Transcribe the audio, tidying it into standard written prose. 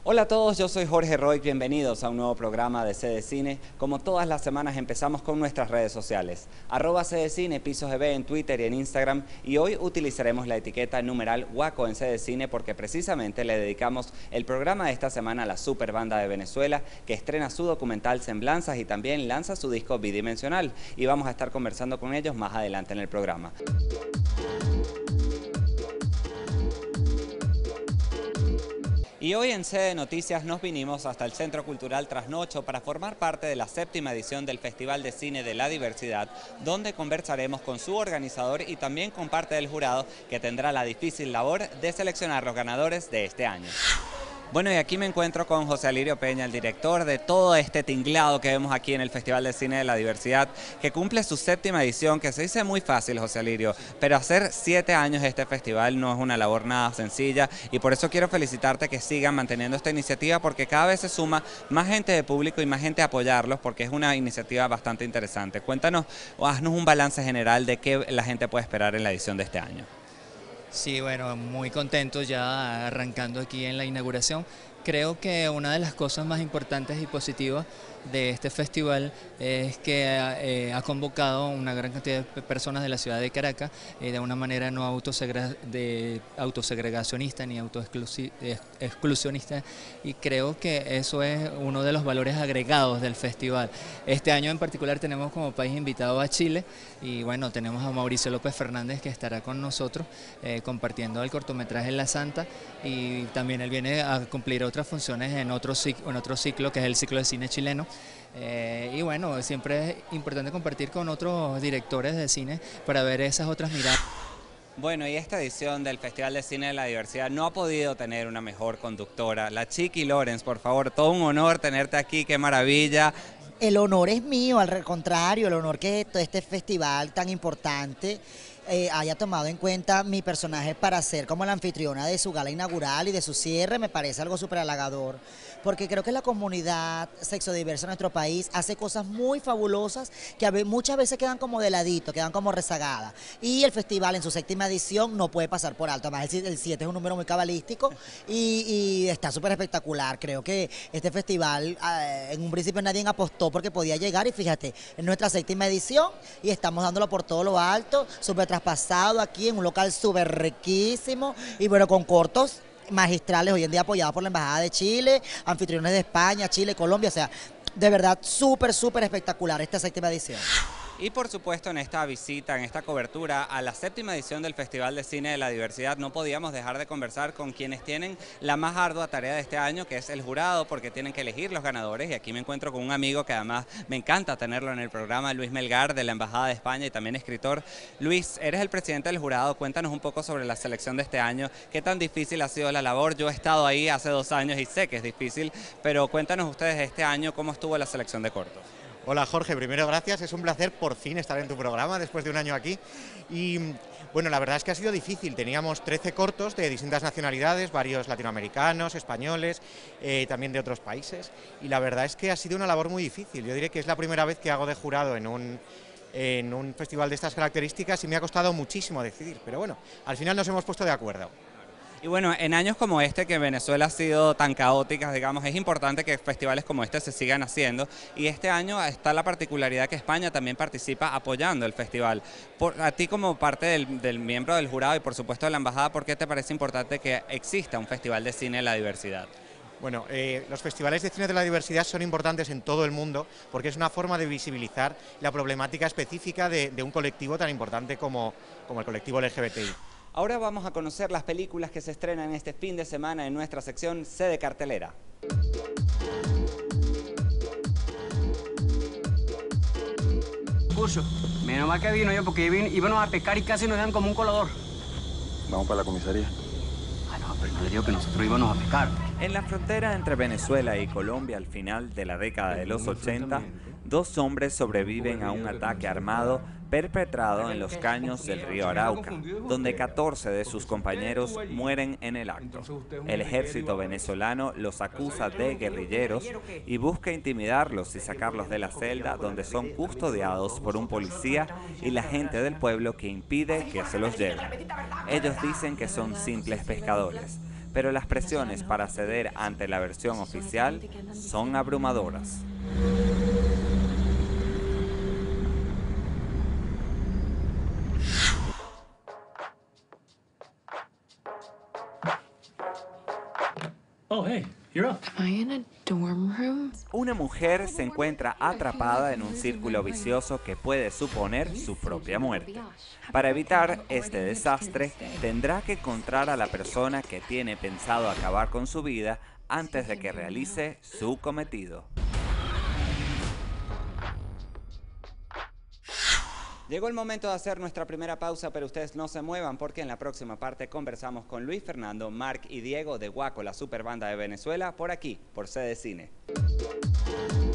Hola a todos, yo soy Jorge Roy, bienvenidos a un nuevo programa de CDCine. Como todas las semanas empezamos con nuestras redes sociales, @CDCine, Pisos EB en Twitter y en Instagram, y hoy utilizaremos la etiqueta numeral Guaco en CDCine porque precisamente le dedicamos el programa de esta semana a la super banda de Venezuela que estrena su documental Semblanzas y también lanza su disco bidimensional, y vamos a estar conversando con ellos más adelante en el programa. Y hoy en CD Noticias nos vinimos hasta el Centro Cultural Trasnocho para formar parte de la 7ª edición del Festival de Cine de la Diversidad, donde conversaremos con su organizador y también con parte del jurado que tendrá la difícil labor de seleccionar los ganadores de este año. Bueno, y aquí me encuentro con José Alirio Peña, el director de todo este tinglado que vemos aquí en el Festival de Cine de la Diversidad, que cumple su 7ª edición, que se dice muy fácil, José Alirio, pero hacer 7 años este festival no es una labor nada sencilla, y por eso quiero felicitarte que sigan manteniendo esta iniciativa, porque cada vez se suma más gente de público y más gente a apoyarlos, porque es una iniciativa bastante interesante. Cuéntanos, o haznos un balance general de qué la gente puede esperar en la edición de este año. Sí, bueno, muy contentos ya arrancando aquí en la inauguración. Creo que una de las cosas más importantes y positivas de este festival es que ha convocado una gran cantidad de personas de la ciudad de Caracas de una manera no autosegregacionista ni autoexclusionista, y creo que eso es uno de los valores agregados del festival. Este año en particular tenemos como país invitado a Chile, y bueno, tenemos a Mauricio López Fernández, que estará con nosotros compartiendo el cortometraje La Santa, y también él viene a cumplir otras funciones en otro ciclo, que es el ciclo de cine chileno. Y bueno, siempre es importante compartir con otros directores de cine para ver esas otras miradas. Bueno, y esta edición del Festival de Cine de la Diversidad no ha podido tener una mejor conductora. La Chiqui Lawrence, por favor, todo un honor tenerte aquí, qué maravilla. El honor es mío, al contrario, el honor que todo este festival tan importante haya tomado en cuenta mi personaje para ser como la anfitriona de su gala inaugural y de su cierre, me parece algo súper halagador, porque creo que la comunidad sexodiversa en nuestro país hace cosas muy fabulosas que muchas veces quedan como de ladito, quedan como rezagadas, y el festival en su 7ª edición no puede pasar por alto. Además el 7 es un número muy cabalístico y está súper espectacular. Creo que este festival en un principio nadie apostó porque podía llegar, y fíjate, es nuestra 7ª edición y estamos dándolo por todo lo alto, súper traspasado aquí en un local súper riquísimo, y bueno, con cortos magistrales hoy en día apoyados por la Embajada de Chile, anfitriones de España, Chile, Colombia. O sea, de verdad súper espectacular esta 7ª edición. Y por supuesto en esta visita, en esta cobertura a la 7ª edición del Festival de Cine de la Diversidad, no podíamos dejar de conversar con quienes tienen la más ardua tarea de este año, que es el jurado, porque tienen que elegir los ganadores. Y aquí me encuentro con un amigo que además me encanta tenerlo en el programa, Luis Melgar, de la Embajada de España y también escritor. Luis, eres el presidente del jurado, cuéntanos un poco sobre la selección de este año. ¿Qué tan difícil ha sido la labor? Yo he estado ahí hace 2 años y sé que es difícil, pero cuéntanos ustedes este año cómo estuvo la selección de cortos. Hola Jorge, primero gracias, es un placer por fin estar en tu programa después de un año aquí. Y bueno, la verdad es que ha sido difícil, teníamos 13 cortos de distintas nacionalidades, varios latinoamericanos, españoles, también de otros países, y la verdad es que ha sido una labor muy difícil. Yo diré que es la primera vez que hago de jurado en un festival de estas características y me ha costado muchísimo decidir, pero bueno, al final nos hemos puesto de acuerdo. Y bueno, en años como este, que Venezuela ha sido tan caótica, digamos, es importante que festivales como este se sigan haciendo, y este año está la particularidad que España también participa apoyando el festival. A ti, como parte del miembro del jurado y por supuesto de la embajada, ¿por qué te parece importante que exista un festival de cine de la diversidad? Bueno, los festivales de cine de la diversidad son importantes en todo el mundo porque es una forma de visibilizar la problemática específica de un colectivo tan importante como el colectivo LGBTI. Ahora vamos a conocer las películas que se estrenan este fin de semana en nuestra sección C de Cartelera. Curso, menos mal que vino yo, porque íbamos a pescar y casi nos dan como un colador. Vamos para la comisaría. Ah, no, pero no le digo que nosotros íbamos a pescar. En la frontera entre Venezuela y Colombia, al final de la década de los 80, 2 hombres sobreviven a un ataque armado perpetrado en los caños del río Arauca, donde 14 de sus compañeros mueren en el acto. El ejército venezolano los acusa de guerrilleros y busca intimidarlos y sacarlos de la celda, donde son custodiados por un policía y la gente del pueblo que impide que se los lleven. Ellos dicen que son simples pescadores, pero las presiones para ceder ante la versión oficial son abrumadoras. Oh, hey, you're up. Am I in a dorm room? Una mujer se encuentra atrapada en un círculo vicioso que puede suponer su propia muerte. Para evitar este desastre, tendrá que encontrar a la persona que tiene pensado acabar con su vida antes de que realice su cometido. Llegó el momento de hacer nuestra primera pausa, pero ustedes no se muevan porque en la próxima parte conversamos con Luis Fernando, Marc y Diego de Guaco, la super banda de Venezuela, por aquí, por Sede Cine.